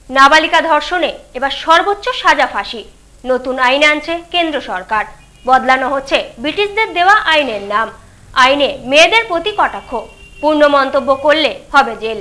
নাবালিকা ধর্ষণে এবার সর্বোচ্চ সাজা ফাঁসি। নতুন আইন আনছে কেন্দ্র সরকার। বদলানো হচ্ছে ব্রিটিশদের দেওয়া আইনের নাম। আইনে মেয়েদের প্রতি কটাক্ষ, পূর্ণ মন্তব্য করলে হবে জেল।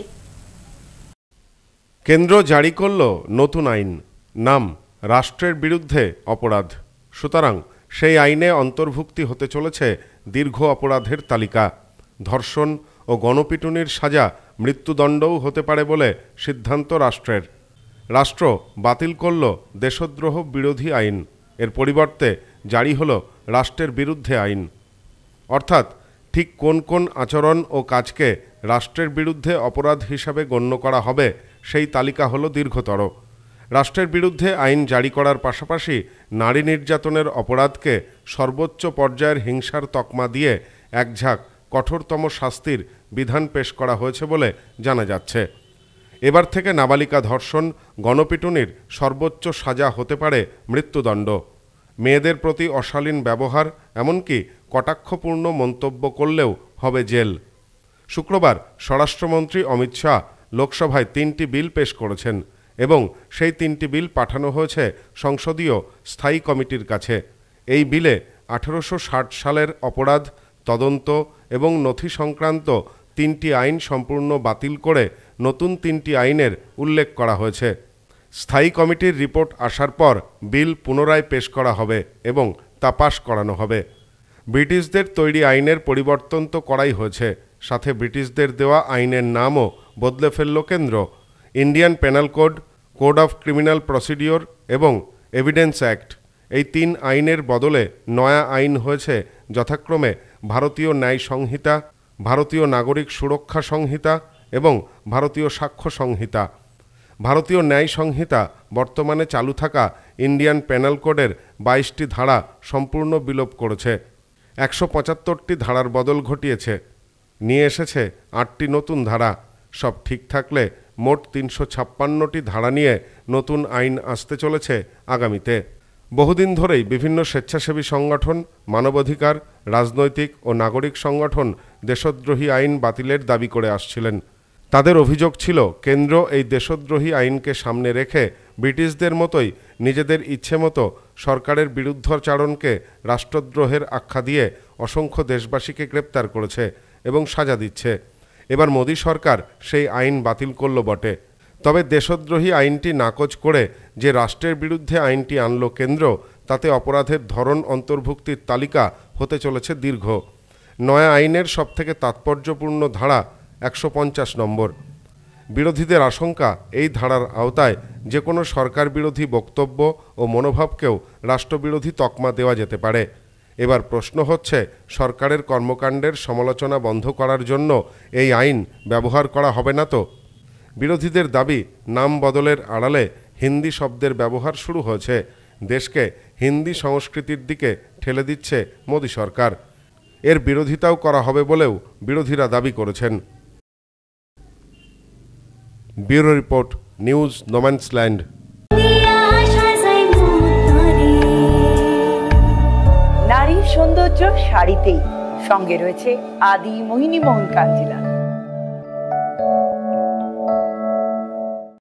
কেন্দ্র জারি করল নতুন আইন, নাম রাষ্ট্রের বিরুদ্ধে অপরাধ। সুতরাং সেই আইনে অন্তর্ভুক্তি হতে চলেছে দীর্ঘ অপরাধের তালিকা। ধর্ষণ ও গণপিটুনির সাজা মৃত্যুদণ্ডও হতে পারে বলে সিদ্ধান্ত রাষ্ট্রের। রাষ্ট্র বাতিল করল দেশদ্রোহ বিরোধী আইন। এর পরিবর্তে জারি হল রাষ্ট্রের বিরুদ্ধে আইন। অর্থাৎ ঠিক কোন কোন আচরণ ও কাজকে রাষ্ট্রের বিরুদ্ধে অপরাধ হিসাবে গণ্য করা হবে সেই তালিকা হলো দীর্ঘতর। রাষ্ট্রের বিরুদ্ধে আইন জারি করার পাশাপাশি নারী নির্যাতনের অপরাধকে সর্বোচ্চ পর্যায়ের হিংসার তকমা দিয়ে একঝাঁক কঠোরতম শাস্তির বিধান পেশ করা হয়েছে বলে জানা যাচ্ছে। এবার থেকে নাবালিকা ধর্ষণ, গণপিটুনির সর্বোচ্চ সাজা হতে পারে মৃত্যুদণ্ড। মেয়েদের প্রতি অশালীন ব্যবহার, এমনকি কটাক্ষপূর্ণ মন্তব্য করলেও হবে জেল। শুক্রবার স্বরাষ্ট্রমন্ত্রী অমিত শাহ লোকসভায় 3টি বিল পেশ করেছেন এবং সেই 3টি বিল পাঠানো হয়েছে সংসদীয় স্থায়ী কমিটির কাছে। এই বিলে 1860 সালের অপরাধ, তদন্ত এবং নথি সংক্রান্ত 3টি আইন সম্পূর্ণ বাতিল করে নতুন 3টি আইনের উল্লেখ করা হয়েছে। স্থায়ী কমিটির রিপোর্ট আসার পর বিল পুনরায় পেশ করা হবে এবং তা পাশ করানো হবে। ব্রিটিশদের তৈরি আইনের পরিবর্তন তো করাই হয়েছে, সাথে ব্রিটিশদের দেওয়া আইনের নামও বদলে ফেলল কেন্দ্র। Indian penal code, code of criminal procedure এবং এভিডেন্স অ্যাক্ট, এই 3 আইনের বদলে নয়া আইন হয়েছে যথাক্রমে ভারতীয় ন্যায় সংহিতা, ভারতীয় নাগরিক সুরক্ষা সংহিতা এবং ভারতীয় সাক্ষ্য সংহিতা। ভারতীয় ন্যায় সংহিতা বর্তমানে চালু থাকা ইন্ডিয়ান পেনাল কোডের 22টি ধারা সম্পূর্ণ বিলোপ করেছে, 175টি ধারার বদল ঘটিয়েছে, নিয়ে এসেছে 8টি নতুন ধারা। সব ঠিক থাকলে মোট 356টি ধারা নিয়ে নতুন আইন আসতে চলেছে আগামীতে। বহুদিন ধরেই বিভিন্ন স্বেচ্ছাসেবী সংগঠন, মানবাধিকার, রাজনৈতিক ও নাগরিক সংগঠন দেশদ্রোহী আইন বাতিলের দাবি করে আসছিলেন। তাদের অভিযোগ ছিল কেন্দ্র এই দেশদ্রোহী আইনকে সামনে রেখে ব্রিটিশদের মতোই নিজেদের ইচ্ছে মতো সরকারের বিরুদ্ধাচরণকে রাষ্ট্রদ্রোহের আখ্যা দিয়ে অসংখ্য দেশবাসীকে গ্রেপ্তার করেছে এবং সাজা দিচ্ছে। এবার মোদী সরকার সেই আইন বাতিল করল বটে, তবে দেশদ্রোহী আইনটি নাকচ করে যে রাষ্ট্রের বিরুদ্ধে আইনটি আনল কেন্দ্র, তাতে অপরাধের ধরন অন্তর্ভুক্তির তালিকা হতে চলেছে দীর্ঘ। নয়া আইনের সবথেকে তাৎপর্যপূর্ণ ধারা 150 নম্বর। বিরোধীদের আশঙ্কা, এই ধারার আওতায় যে কোনো সরকার বিরোধী বক্তব্য ও মনোভাবকেও রাষ্ট্রবিরোধী তকমা দেওয়া যেতে পারে। এবার প্রশ্ন হচ্ছে, সরকারের কর্মকাণ্ডের সমালোচনা বন্ধ করার জন্য এই আইন ব্যবহার করা হবে না তো? বিরোধীদের দাবি, নাম বদলের আড়ালে হিন্দি শব্দের ব্যবহার শুরু হয়েছে। দেশকে হিন্দি সংস্কৃতির দিকে ঠেলে দিচ্ছে মোদী সরকার। এর বিরোধিতাও করা হবে বলেও বিরোধীরা দাবি করেছেন। Bureau report, news no man's land. নারীর সৌন্দর্য শাড়িতেই, সঙ্গে রয়েছে আদি মোহিনী মোহন কাঞ্জিলা।